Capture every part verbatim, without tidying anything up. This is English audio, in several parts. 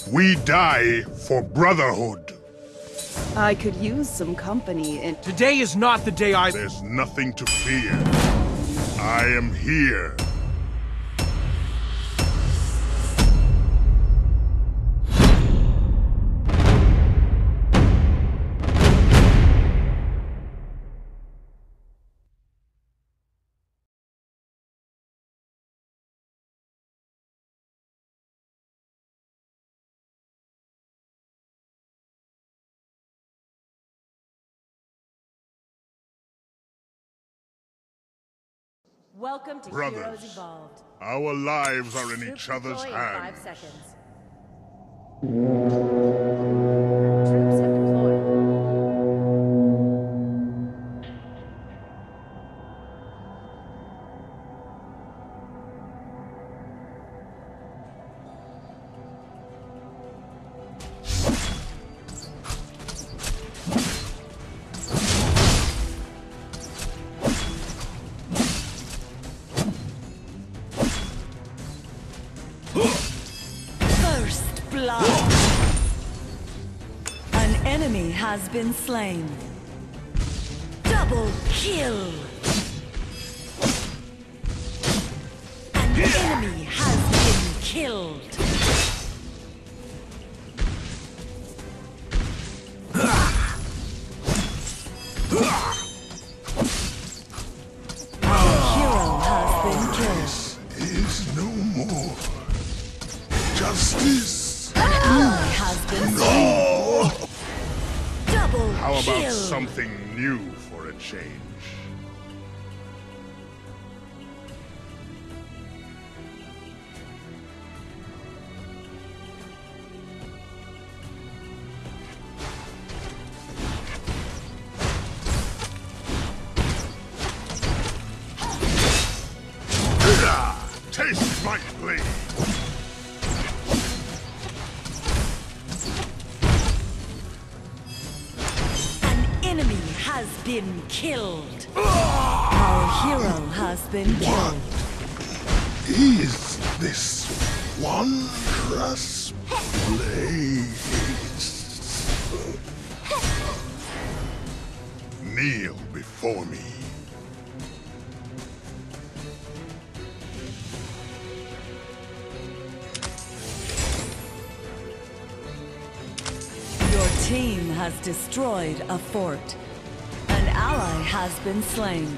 We die for brotherhood. I could use some company in... Today is not the day I... There's nothing to fear. I am here. Welcome to Brothers, Heroes Evolved. our lives are in Troops each other's deploy in hands. Five seconds. Troops have deployed. First blood. An enemy has been slain. Double kill. An enemy has been killed. Our hero has been killed. Is no more justice. An ally has been slain. No! Double How about kill. something new for a change? Taste my blade! An enemy has been killed. Our hero has been killed. Is this wondrous place? Kneel before me. Your team has destroyed a fort. An ally has been slain.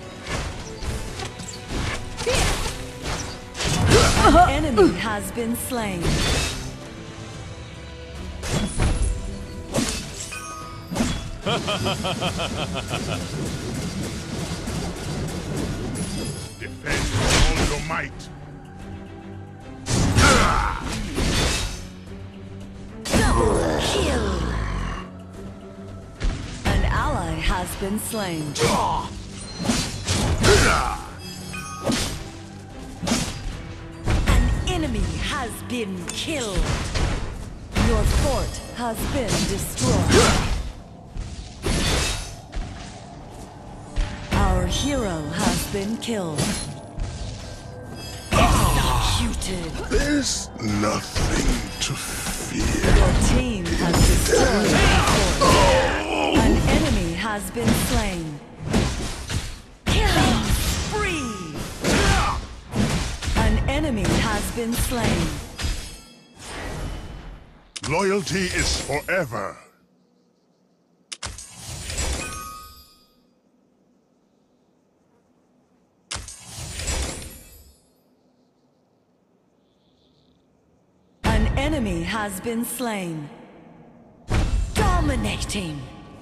An enemy has been slain. Defend with all your might. Double kill. An ally has been slain. An enemy has been killed. Your fort has been destroyed. Our hero has been killed. Executed. There's nothing to fear. Your team has destroyed a fort. An enemy has been slain. Killing spree. An enemy has been slain. Loyalty is forever. An enemy has been slain. Dominating.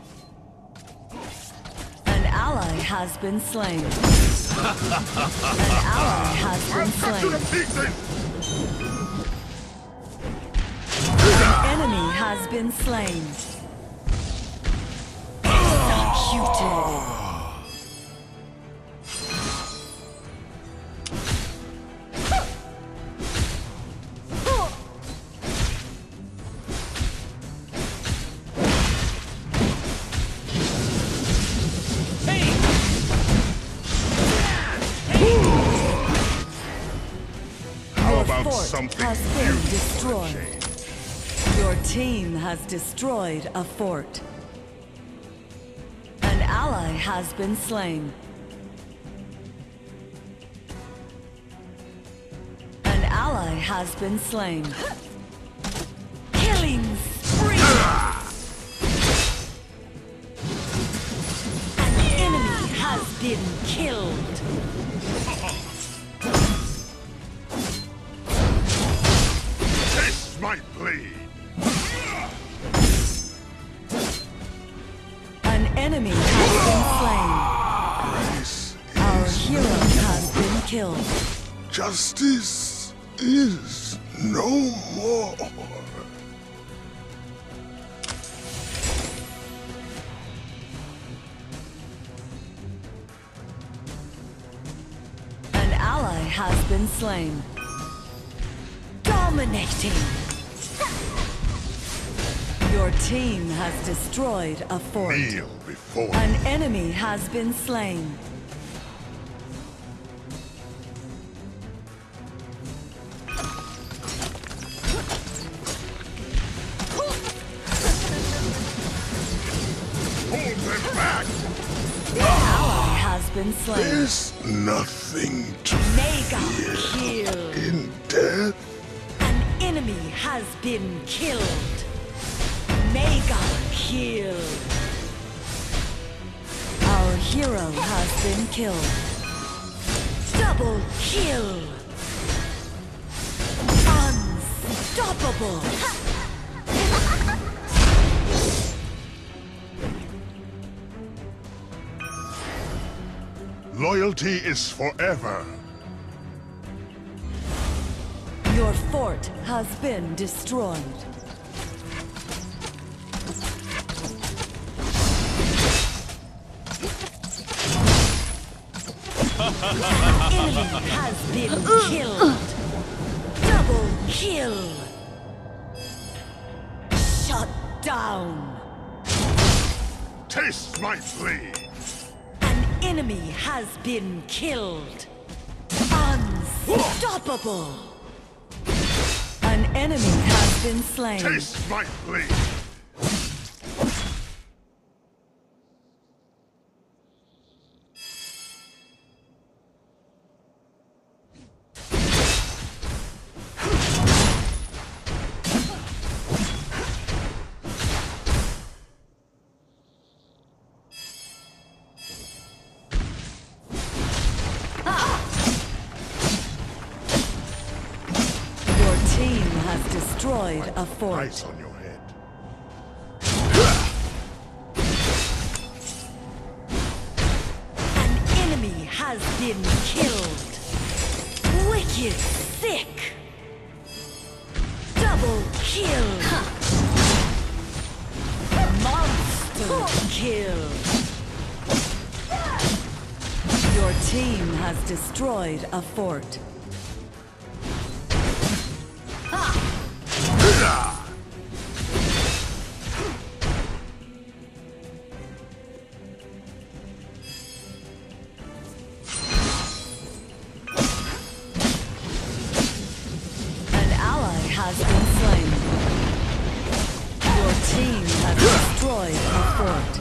An ally has been slain. An ally has been Cut you to slain. pieces! An enemy has been slain. Executed. How about Fort something has been new for a destroyed. change? Your team has destroyed a fort. An ally has been slain. An ally has been slain. Killing spree! An enemy has been killed. Taste my blade! An enemy has been Grace slain. Our is hero has been killed. Justice is no more. An ally has been slain. Dominating! Your team has destroyed a fort. Kneel before An me. enemy has been slain. Hold them back! Ally has been slain. There's nothing to Mega fear kill. in death. An enemy has been killed. Mega kill. Our hero has been killed. Double kill. Unstoppable. Loyalty is forever. Your fort has been destroyed. Enemy has been killed. Double kill. Shut down. Taste my blade! An enemy has been killed. Unstoppable. An enemy has been slain. Taste my blade! Your team has destroyed a fort. Price on your head. An enemy has been killed. Wicked sick. Double kill. Monster kill. Your team has destroyed a fort. An ally has been slain. Your team has destroyed a fort.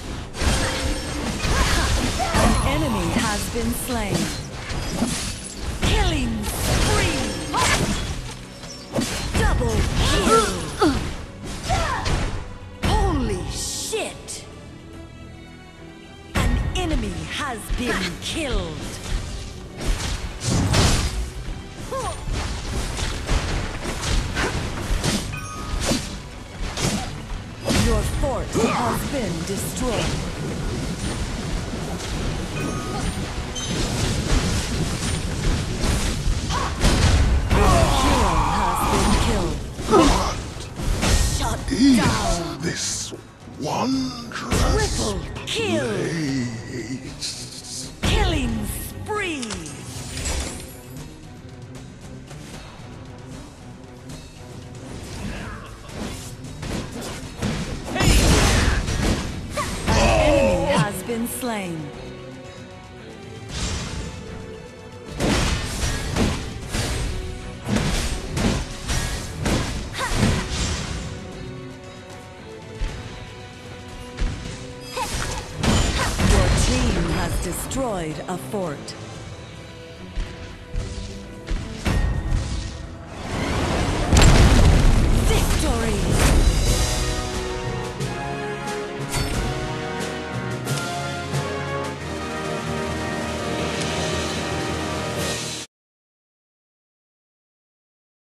An enemy has been slain. Killing spree! Double kill! Holy shit! An enemy has been killed. Your fort has been destroyed. Your hero has been killed. Shut Eat down. this wondrous Triple kill. place. Killing spree. An enemy has been slain. has destroyed a fort.